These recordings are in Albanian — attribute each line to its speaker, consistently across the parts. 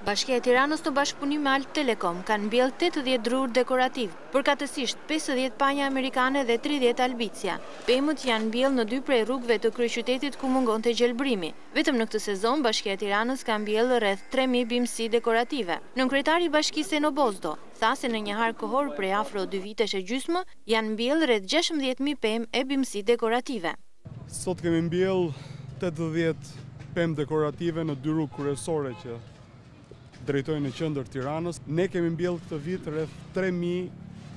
Speaker 1: Bashkia e Tiranës në bashkëpunim me Alp Telekom kanë mbjell 80 drur dekorativ, përkatësisht 50 panja amerikane dhe 30 albicia. Pemët janë mbjell në 2 prej rrugëve të kryeqytetit ku mungonte gjelbrimi. Vetëm në këtë sezon Bashkia e Tiranës ka mbjell rreth 3000 bimësi dekorative. Nënkretari i bashkisë Eno Bozdo tha se në një harë kohor prej afro 2 vitesh e gjysmë janë mbjell rreth 16000 pemë e bimësi dekorative.
Speaker 2: Sot kemi mbjell 80 pemë dekorative në 2 rrugë kryesore që drejtojnë në qendër Tiranës. Ne kemi mbjell këtë vit rreth 3000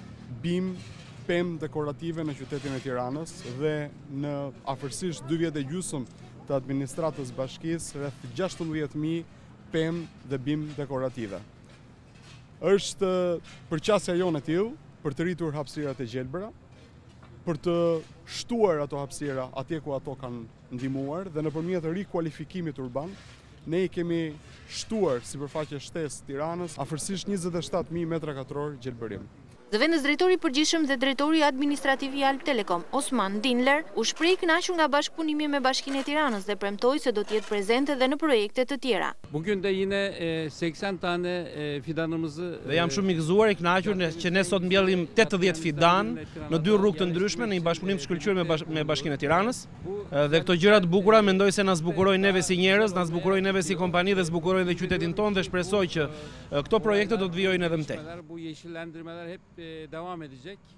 Speaker 2: pemë dekorative në qytetin e Tiranës dhe në afërsisht 2 vjet e gjysmë të administratës bashkisë rreth 16000 pemë dhe bimë dekorative. Është përqasja jonë e tillë për të rritur hapësirat e gjelbra, për të shtuar ato hapësira atje ku ato kanë ndihmuar dhe nëpërmjet rikualifikimit urban, ne i kemi shtuar sipërfaqe shtesë Tiranës afërsisht 27000 m2 gjelbërim.
Speaker 1: Zëvendës drejtori i përgjithshëm dhe drejtori administrativ i Alp Telekom, Osman Dinler, u shpreh i kënaqur nga bashkëpunimi me Bashkinë e Tiranës dhe premtoi se do të jetë prezente dhe në projekte të tjera.
Speaker 3: Bugün de yine 80 tane fidanımızı
Speaker 4: dhe jam shumë i gëzuar i kënaqur që ne sot mbjellim 80 fidan në 2 rrugë të ndryshme në një bashkëpunim të shkëlqyer me Bashkinë e Tiranës. Dhe këto gjëra të bukura mendoj se na zbukurojnë neve si njerëz, na zbukurojnë neve si kompani dhe zbukurojnë edhe qytetin tonë dhe shpresoj që këto projekte do të vijojnë edhe më tej.
Speaker 3: Bu yeşillendirmeler hep devam edecek.